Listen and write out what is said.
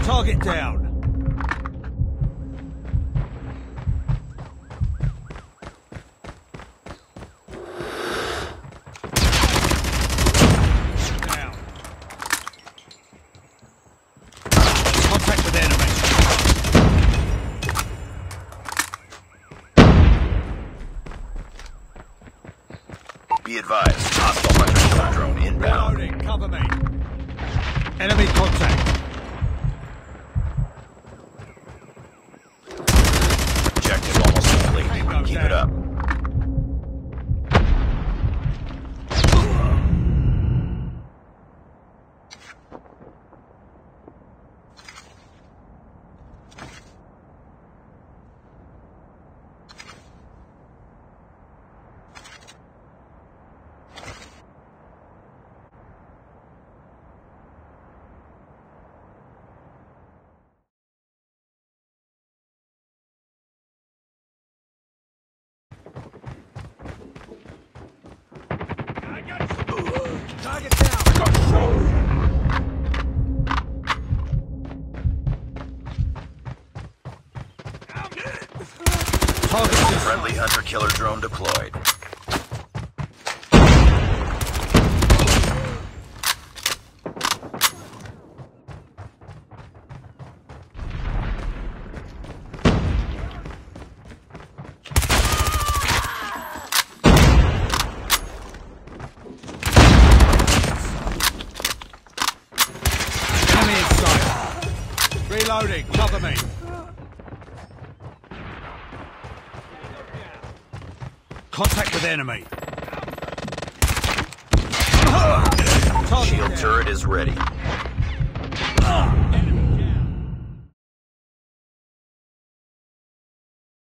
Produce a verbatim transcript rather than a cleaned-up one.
Target down. Down. Contact with enemy. Be advised, hostile hunter-killer drone inbound. Reloading, cover me. Enemy contact. Objective almost complete. Tango Keep down. it up. Target down. Target Friendly hunter-killer drone deployed. enemy in sight. Reloading, cover me. Contact with enemy. Target Shield down. turret is ready. Enemy